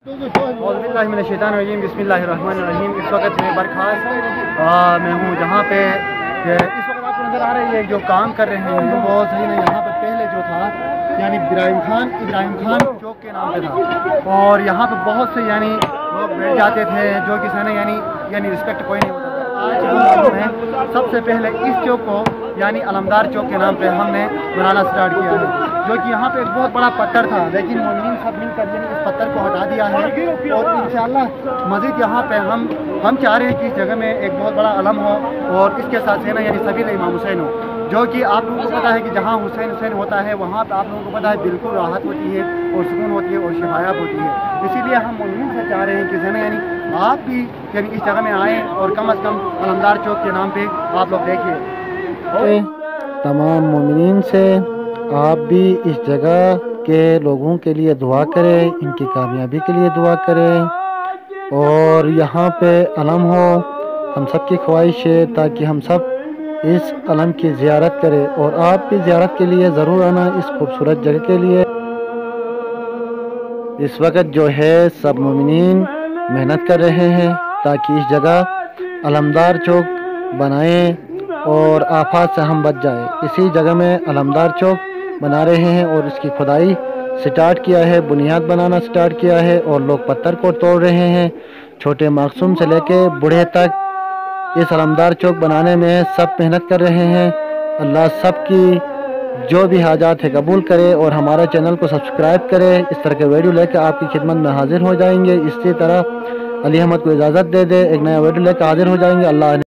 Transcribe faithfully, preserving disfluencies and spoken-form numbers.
बिस्मिल्लाहिर्रहमानिर्रहीम बिस्मिल्लाहिर्रहमानिर्रहीम। इस वक्त मैं बरखास्त मैं हूँ जहाँ पे इस वक्त आपको नज़र आ रही है जो काम कर रहे हैं वो बहुत सही नहीं। यहाँ पर पहले जो था यानी इब्राहिम खान इब्राहिम खान चौक के नाम पे था और यहाँ पे बहुत से यानी लोग बैठ जाते थे जो कि सही यानी यानी रिस्पेक्ट कोई नहीं होता था। आज हम हैं सबसे पहले इस चौक को यानी अलमदार चौक के नाम पे हमने बनाना स्टार्ट किया है, जो कि यहाँ पे एक बहुत बड़ा पत्थर था लेकिन मोमिनीन सब मिलकर यानी इस पत्थर को हटा दिया है और इंशाअल्लाह मज़ीद यहाँ पे हम हम चाह रहे हैं कि इस जगह में एक बहुत बड़ा अलम हो और इसके साथ है ना यानी सभी इमाम हुसैन हो, जो कि आप लोगों को पता है कि जहाँ हुसैन हुसैन होता है वहाँ पे आप लोगों को पता है बिल्कुल राहत होती है और सुकून होती है और शिफायाब होती है। इसीलिए हम मोमिनीन से चाह रहे हैं कि है ना यानी आप भी यानी इस जगह में आएँ और कम अज़ कम अलमदार चौक के नाम पर आप लोग देखिए। तमाम मोमिनीन से आप भी इस जगह के लोगों के लिए दुआ करें, इनकी कामयाबी के लिए दुआ करें और यहाँ पे अलम हो। हम सब की ख्वाहिश है ताकि हम सब इस अलम की ज़ियारत करें और आप भी ज़ियारत के लिए ज़रूर आना इस खूबसूरत जगह के लिए। इस वक्त जो है सब मोमिनीन मेहनत कर रहे हैं ताकि इस जगह अलमदार चौक बनाएं और आफत से हम बच जाए। इसी जगह में अलमदार चौक बना रहे हैं और इसकी खुदाई स्टार्ट किया है, बुनियाद बनाना स्टार्ट किया है और लोग पत्थर को तोड़ रहे हैं। छोटे मासूम से लेके बूढ़े तक इस अलमदार चौक बनाने में सब मेहनत कर रहे हैं। अल्लाह सब की जो भी हाजात है कबूल करे और हमारा चैनल को सब्सक्राइब करे। इस तरह के वीडियो लेकर आपकी खिदमत में हाजिर हो जाएंगे। इसी तरह अली अहमद को इजाज़त दे दे, एक नया वीडियो लेकर हाजिर हो जाएंगे। अल्लाह